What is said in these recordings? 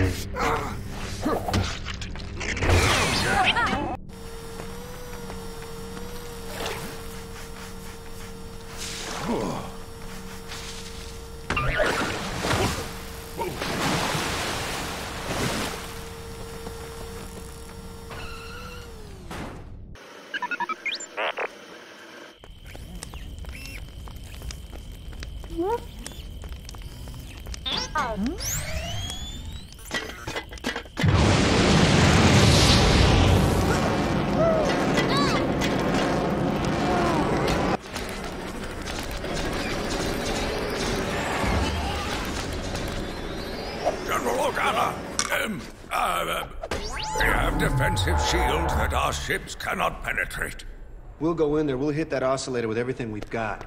We have defensive shields that our ships cannot penetrate. We'll go in there. We'll hit that oscillator with everything we've got.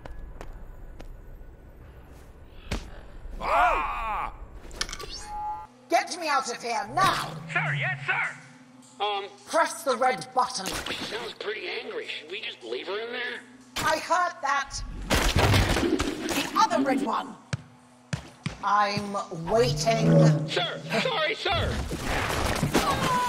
Ah! Get me out of here now! Sir, yes, sir! Press the red button. She sounds pretty angry. Should we just leave her in there? I heard that. The other red one. I'm waiting. Sir! Sorry, sir!